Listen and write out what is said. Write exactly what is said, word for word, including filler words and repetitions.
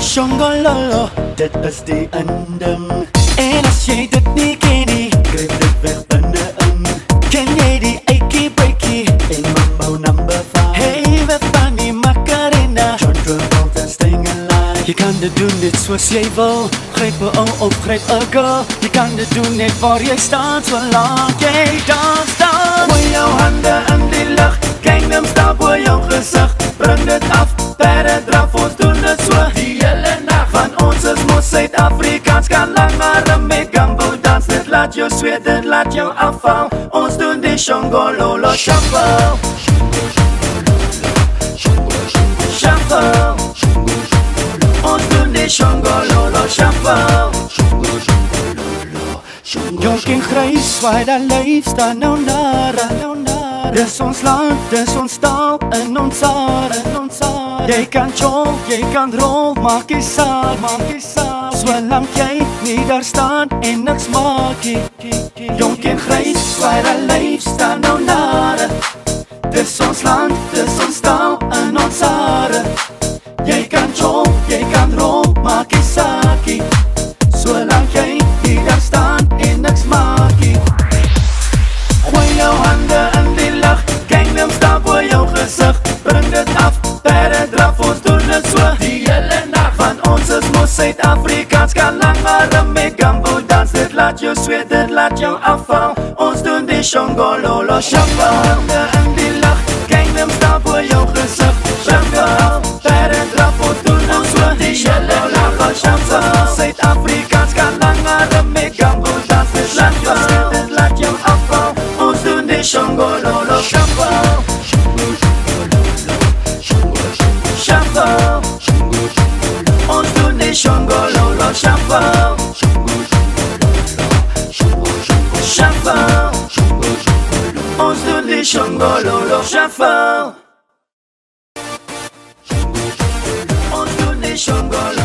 Shongololo, dit is die indem. En as jy dit nie ken nie, kryp dit weg binne-in. Ken jy die Aikie Breakie en Mambo number five? Hey, we van die Macarena, John Travolta Staying Alive. Jy kan dit doen net soos jy wil, gryp 'n ou op, gryp 'n girl. Jy kan dit doen net waar jy staan, solank jy dans, dans. Gooi jou hande in die lug, Gangnam Style voor jou gesig. Bring dit af, perre draf, ons doen dit so die hele nacht. Van ons is mos Suid-Afrikaans, kan langer met Gambo dans. Dit laat jou zweet, dit laat jou afval. Ons doen die Shongololo Shuffle. Shuffle. Ons doen die Shongololo Shuffle. Jonk en grys, swaai dat lyf, staan nou nare. Dis ons land, dis ons taal, in ons hare. Jy kan jol, jy kan rol, maak jy saak, maak jy saak. Solank jy nie daar staan en niks maak jy. Jonk en grys, swaai dat lyf, staan nou nare. Dis ons land, dis ons taal, in ons hare. Jy kan jol, jy kan rol, maak jy saak. Solank jy nie daar staan en niks maak jy. Gooi jou hande in die lug, Gangnam Style voor jou gesig. Bring dit af, perre draf, ons doen dit so die hele nacht. Van ons is mos Suid-Afrikaans, kan langer met Gambo dans. Dit laat jou zweet, dit laat jou afval. Ons doen die Shongololo Shuffle. Hande in die lug, Gangnam Style voor jou gesig. Bring dit af, perre draf, ons doen dit so die hele nacht. Shuffle, Suid-Afrikaans, kan langer met Gambo dans. Dit laat jou zweet, dit laat jou afval. Ons doen die Shongololo Shuffle. Shuffle. Ons doen die Shongololo Shuffle. Shuffle. Ons doen die Shongololo Shuffle. Ons doen die Shongololo